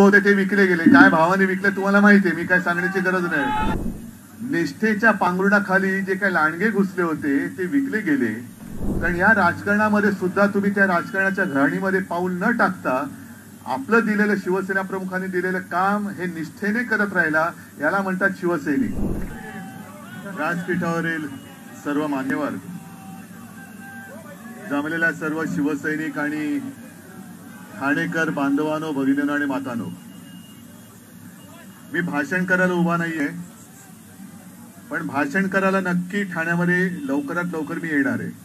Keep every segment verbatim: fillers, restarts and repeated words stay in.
होते ते विकले गेले. काय भावाने विकले तुम्हाला माहिती आहे, मी काय सांगण्याची गरज नाही. निष्ठेच्या पांघरुणाखाली जे काही लांडगे घुसले होते ते विकले गेले. कारण या राजकारणामध्ये सुद्धा तुम्ही त्या राजकारणाच्या घाणीमध्ये पाऊल न टाकता आपलं दिलेलं, शिवसेना प्रमुखांनी दिलेलं काम हे निष्ठेने करत राहिला, याला म्हणतात शिवसैनिक. व्यासपीठावरील सर्व मान्यवर, जमलेल्या सर्व शिवसैनिक आणि ठाणेकर बांधवांनो, भगिनींनो आणि मातांनो, मी भाषण करायला उभा नाहीये, पण भाषण करायला नक्की ठाण्यामध्ये लवकरात लवकर मी येणार आहे.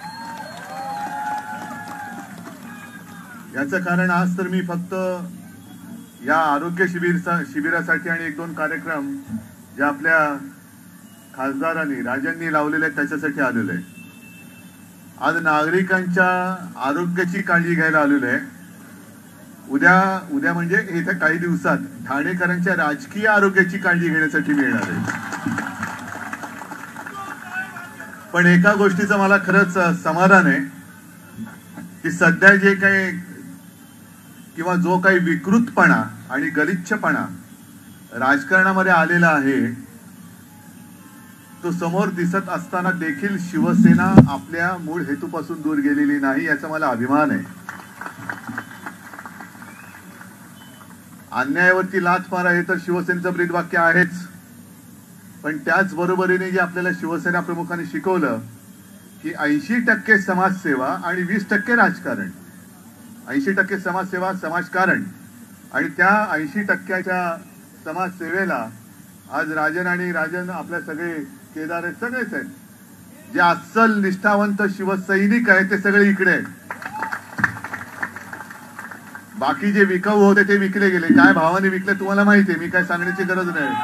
याचं कारण आज तर मी फक्त या आरोग्य शिबिर शिबिरासाठी आणि एक दोन कार्यक्रम जे आपल्या खासदारांनी, राजांनी लावलेले आहेत त्याच्यासाठी आलेलो आहे. आज नागरिकांच्या आरोग्याची काळजी घ्यायला आलेलो आहे. उद्या उद्या म्हणजे येत्या काही दिवसात ठाणेकरांच्या राजकीय आरोग्याची काळजी घेण्यासाठी मी येणार आहे. पण एका गोष्टीचं मला खरंच समाधान आहे की सध्या जे काही किंवा जो काही विकृतपणा आणि गलिच्छपणा राजकारणामध्ये आलेला आहे तो समोर दिसत असताना देखील शिवसेना आपल्या मूळ हेतूपासून दूर गेलेली नाही, याचा मला अभिमान आहे. अन्यायावरती लाथ मारा हे तर शिवसेनेचं ब्रीदवाक्य आहेच, पण त्याच बरोबरीने जे आपल्याला शिवसेना प्रमुखांनी शिकवलं की ऐंशी टक्के समाजसेवा आणि वीस टक्के राजकारण, ऐंशी टक्के समाजसेवा समाजकारण, आणि त्या ऐंशी टक्क्याच्या समाजसेवेला आज राजन आणि राजन आपल्या सगळे केदार आहेत, सगळेच आहेत. जे अस्सल निष्ठावंत शिवसैनिक आहेत ते सगळे इकडे आहेत. बाकी जे विकाऊ होते ते विकले गेले. काय भावाने विकले तुम्हाला माहिती आहे, मी काय सांगण्याची गरज नाही.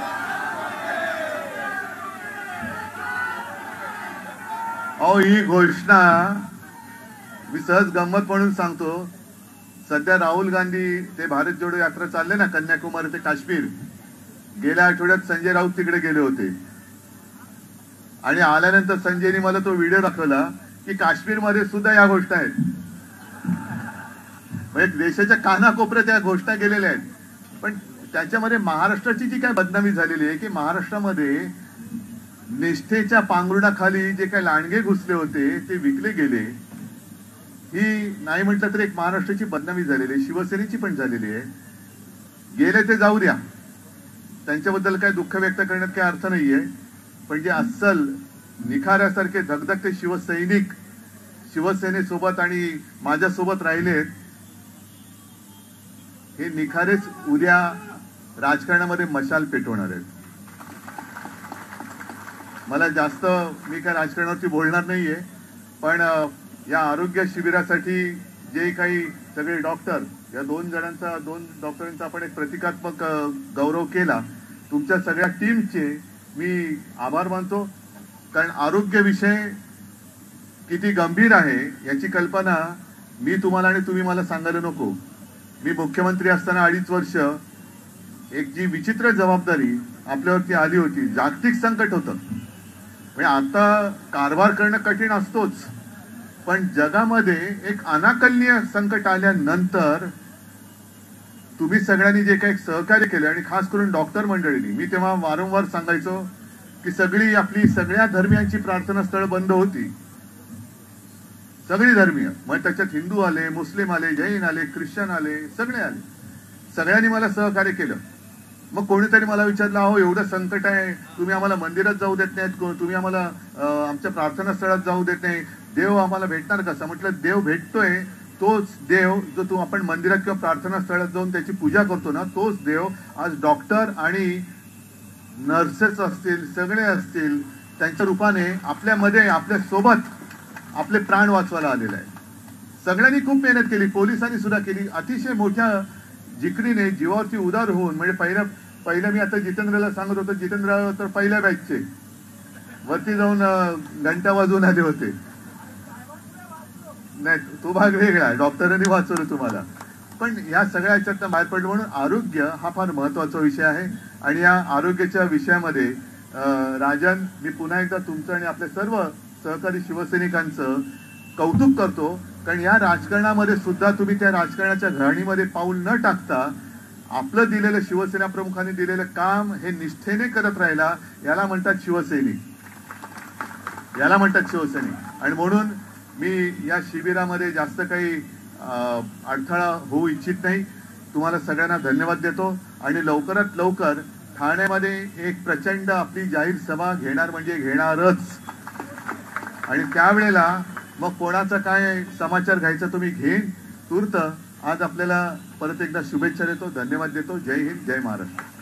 अहो, ही घोषणा मी सहज गंमत म्हणून सांगतो. सध्या राहुल गांधी ते भारत जोडो यात्रा चालले ना, कन्याकुमारी ते काश्मीर. गेल्या आठवड्यात संजय राऊत तिकडे गेले होते आणि आल्यानंतर संजयनी मला तो व्हिडिओ दाखवला की काश्मीरमध्ये सुद्धा या घोषणा आहेत. म्हणजे देशाच्या कानाकोपऱ्यात या घोषणा गेलेल्या आहेत. पण त्याच्यामध्ये महाराष्ट्राची जी काय बदनामी झालेली आहे की महाराष्ट्रामध्ये निष्ठेच्या पांघरुणाखाली जे काही लांडगे घुसले होते ते विकले गेले, ही नाही म्हटलं तर एक महाराष्ट्राची बदनामी झालेली आहे, शिवसेनेची पण झालेली आहे. गेले ते जाऊ द्या, त्यांच्याबद्दल काय दुःख व्यक्त करण्यात काही अर्थ नाहीये. पण जे अस्सल निखाऱ्यासारखे धगधगते शिवसैनिक शिवसेनेसोबत आणि माझ्यासोबत राहिलेत, हे निखारेच उद्या राजकारणामध्ये मशाल पेटवणार आहेत. मला जास्त मी काय राजकारणावरती बोलणार नाहीये, पण या आरोग्य शिबिरासाठी जे काही सगळे डॉक्टर, या दोन जणांचा दोन डॉक्टरांचा आपण एक प्रतिकात्मक गौरव केला, तुमच्या सगळ्या टीमचे मी आभार मानतो. कारण आरोग्य विषय किती गंभीर आहे याची कल्पना मी तुम्हाला आणि तुम्ही मला सांगायला नको. मी मुख्यमंत्री असताना अडीच वर्ष एक जी विचित्र जबाबदारी आपल्यावरती आली होती, जागतिक संकट होतं. म्हणजे आता कारभार करणं कठीण असतोच, पण जगामध्ये एक अनाकलनीय संकट आल्यानंतर तुम्ही सगळ्यांनी जे काही सहकार्य केलं, आणि खास करून डॉक्टर मंडळींनी, मी तेव्हा वारंवार सांगायचो की सगळी आपली सगळ्या धर्मियांची प्रार्थना स्थळ बंद होती, सगळी धर्मीय. मग त्याच्यात हिंदू आले, मुस्लिम आले, जैन आले, ख्रिश्चन आले, सगळे आले. सगळ्यांनी मला सहकार्य केलं. मग कोणीतरी मला विचारलं, अहो एवढं संकट आहे, तुम्ही आम्हाला मंदिरात जाऊ देत नाहीत, तुम्ही आम्हाला आमच्या प्रार्थना स्थळात जाऊ देत नाही, देव आम्हाला भेटणार कसा? म्हटलं, देव भेटतोय तोच देव जो तू आपण मंदिरात किंवा प्रार्थना स्थळात जाऊन त्याची पूजा करतो ना, तोच देव आज डॉक्टर आणि नर्सेस असतील, सगळे असतील, त्यांच्या रूपाने आपल्यामध्ये, आपल्या सोबत आपले प्राण वाचवायला आलेले आहे. सगळ्यांनी खूप मेहनत केली, पोलिसांनी सुद्धा केली, अतिशय मोठ्या जिकरीने, जीवावरती उदार होऊन. म्हणजे पहिल्या पहिलं मी आता जितेंद्रला सांगत होतो, जितेंद्र तर पहिल्या बॅचचे वरती जाऊन घंटा वाजवून आले होते. नाही, तो भाग वेगळा, डॉक्टरांनी वाचवलं तुम्हाला. पण या सगळ्या ह्याच्यातनं बाहेर पडलं. म्हणून आरोग्य हा फार महत्वाचा विषय आहे. आणि या आरोग्याच्या विषयामध्ये राजन, मी पुन्हा एकदा तुमचं आणि आपल्या सर्व सहकारी शिवसैनिकांचं कौतुक करतो. कारण या राजकारणामध्ये सुद्धा तुम्ही त्या राजकारणाच्या घाणीमध्ये पाऊल न टाकता आपलं दिलेलं शिवसेना प्रमुखांनी दिलेलं काम हे निष्ठेने करत राहिला, याला म्हणतात शिवसैनिक, याला म्हणतात शिवसैनिक. आणि म्हणून मी या शिबिरामध्ये जास्त काही अडथळा होऊ इच्छित नाही. तुम्हाला सगळ्यांना धन्यवाद देतो आणि लवकरात लवकर ठाण्यामध्ये एक प्रचंड आपली जाहीर सभा घेणार म्हणजे घेणारच. आणि त्यावेळेला मग कोणाचा काय समाचार घ्यायचा तुम्ही घेईन. तूर्त आज आपल्याला परत एकदा शुभेच्छा देतो, धन्यवाद देतो. जय हिंद, जय महाराष्ट्र.